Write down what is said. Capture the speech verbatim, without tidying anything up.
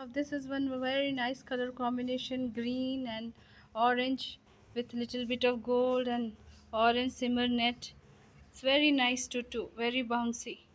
have, this is one very nice color combination, green and orange with little bit of gold and orange shimmer net. It's very nice tutu, very bouncy.